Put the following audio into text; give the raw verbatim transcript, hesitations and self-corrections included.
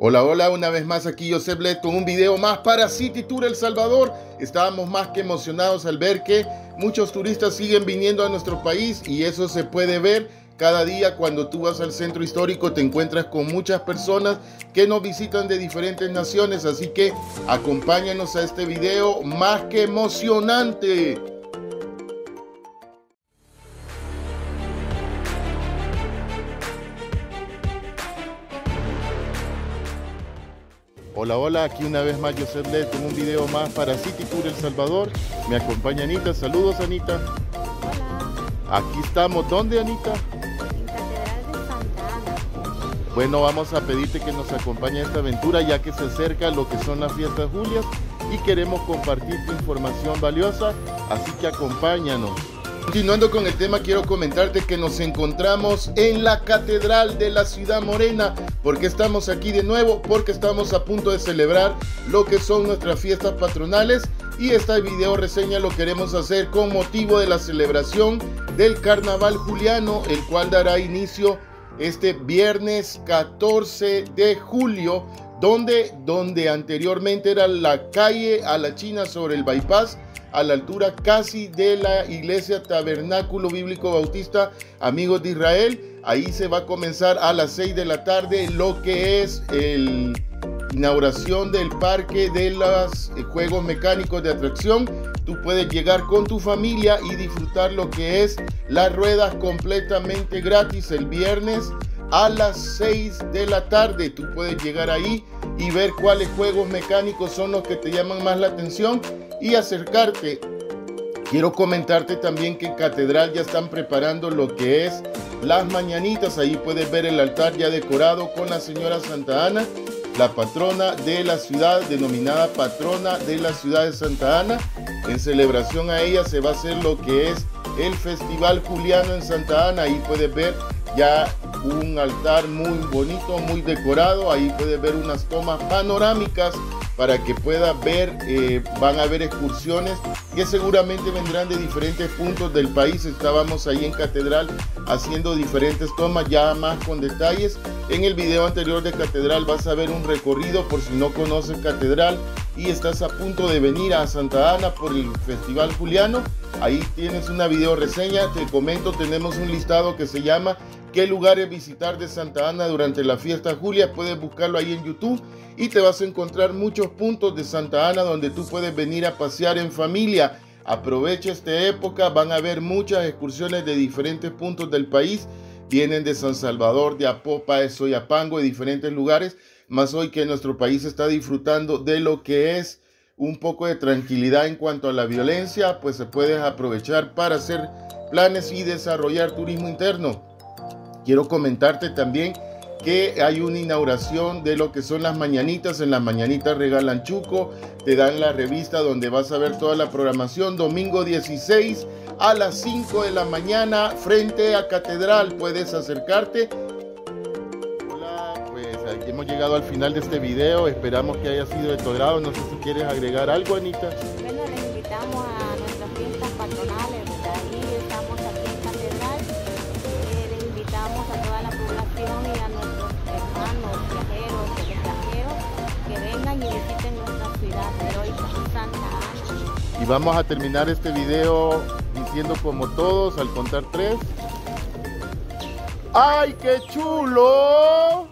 Hola, hola, una vez más aquí Joseph Led con un video más para City Tour El Salvador. Estábamos más que emocionados al ver que muchos turistas siguen viniendo a nuestro país y eso se puede ver cada día. Cuando tú vas al centro histórico te encuentras con muchas personas que nos visitan de diferentes naciones, así que acompáñanos a este video más que emocionante. Hola, hola, aquí una vez más Joseph Led con un video más para City Tour El Salvador. Me acompaña Anita. Saludos, Anita. Hola. Aquí estamos. ¿Dónde, Anita? En Catedral de Santa Ana. Bueno, vamos a pedirte que nos acompañe a esta aventura ya que se acerca lo que son las fiestas julias y queremos compartirte información valiosa, así que acompáñanos. Continuando con el tema, quiero comentarte que nos encontramos en la Catedral de la Ciudad Morena. ¿Por qué estamos aquí de nuevo? Porque estamos a punto de celebrar lo que son nuestras fiestas patronales y esta video reseña lo queremos hacer con motivo de la celebración del Carnaval Juliano, el cual dará inicio este viernes catorce de julio, donde, donde anteriormente era la calle a la China sobre el bypass, a la altura casi de la iglesia Tabernáculo Bíblico Bautista Amigos de Israel. Ahí se va a comenzar a las seis de la tarde lo que es la inauguración del parque de los juegos mecánicos de atracción. Tú puedes llegar con tu familia y disfrutar lo que es las ruedas completamente gratis el viernes a las seis de la tarde. Tú puedes llegar ahí y ver cuáles juegos mecánicos son los que te llaman más la atención y acercarte. Quiero comentarte también que en Catedral ya están preparando lo que es las mañanitas. Ahí puedes ver el altar ya decorado con la señora Santa Ana, la patrona de la ciudad, denominada patrona de la ciudad de Santa Ana. En celebración a ella se va a hacer lo que es el Festival Juliano en Santa Ana. Ahí puedes ver ya un altar muy bonito, muy decorado. Ahí puedes ver unas tomas panorámicas para que puedas ver. Eh, van a haber excursiones que seguramente vendrán de diferentes puntos del país. Estábamos ahí en Catedral haciendo diferentes tomas ya más con detalles. En el video anterior de Catedral vas a ver un recorrido por si no conoces Catedral y estás a punto de venir a Santa Ana por el Festival Juliano. Ahí tienes una video reseña. Te comento, tenemos un listado que se llama ¿Qué lugares visitar de Santa Ana durante la fiesta Julia? Puedes buscarlo ahí en YouTube y te vas a encontrar muchos puntos de Santa Ana donde tú puedes venir a pasear en familia. Aprovecha esta época, van a haber muchas excursiones de diferentes puntos del país. Vienen de San Salvador, de Apopa, de Soyapango, de diferentes lugares. Más hoy que nuestro país está disfrutando de lo que es un poco de tranquilidad en cuanto a la violencia, pues se puede aprovechar para hacer planes y desarrollar turismo interno. Quiero comentarte también que hay una inauguración de lo que son las mañanitas. En las mañanitas regalan chuco, te dan la revista donde vas a ver toda la programación. Domingo dieciséis a las cinco de la mañana frente a Catedral. Puedes acercarte. Hola, pues hemos llegado al final de este video. Esperamos que haya sido de tu agrado. No sé si quieres agregar algo, Anita. Bueno, les invitamos a nuestras fiestas patronales. Desde ahí estamos aquí en Catedral. Eh, les invitamos a toda la población y a nuestros hermanos viajeros y extranjeros que vengan y visiten nuestra ciudad heroica, Santa Ana. Y vamos a terminar este video diciendo como todos al contar tres. ¡Ay, qué chulo!